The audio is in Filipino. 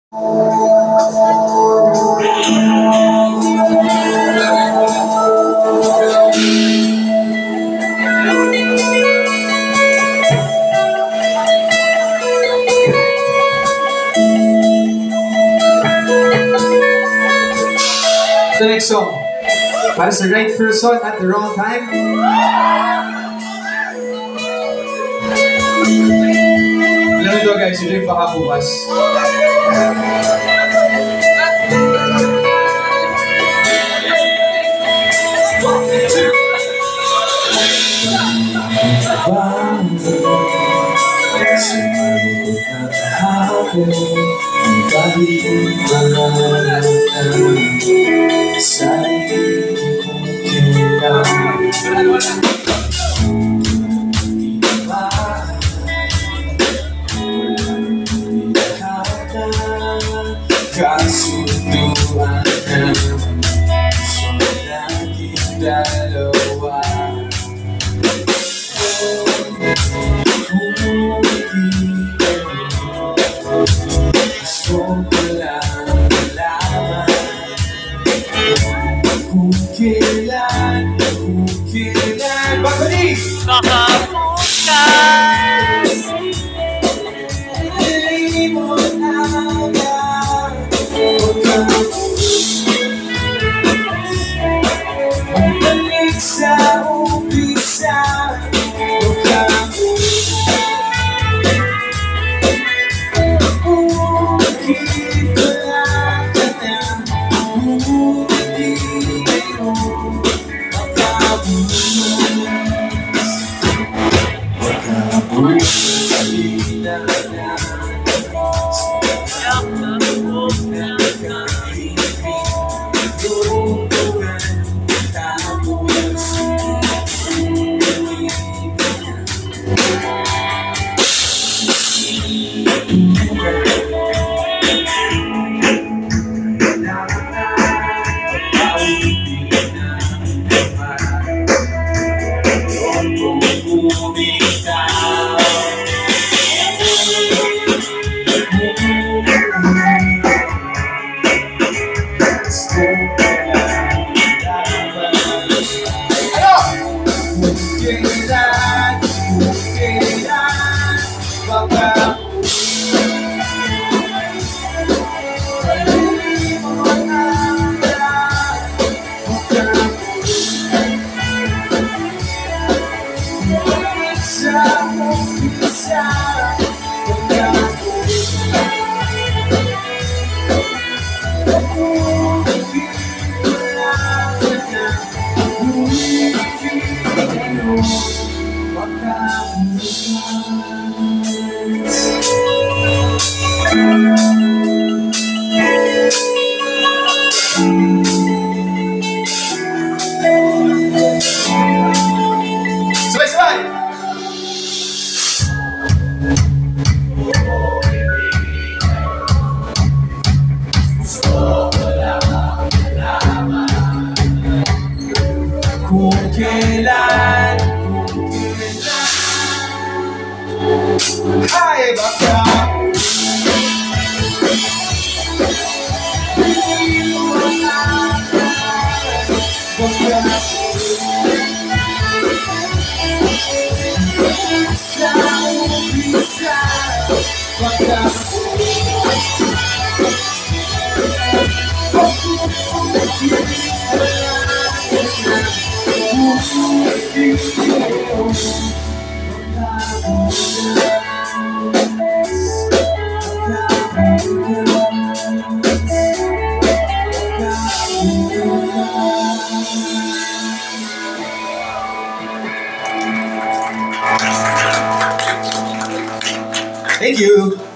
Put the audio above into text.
The next song, para sa right person at the wrong time. Alam nyo guys, ito yung Baka Bukas. Kasunduan ng gusto natin dalawa. Kung hindi kayo, gusto ko lang malaman kung kailan Bakani! Baka bukas! Balik sa umpisa, ukit ko lang ka na, hindi kayo makabukas, salita na Hai Baka, thank you.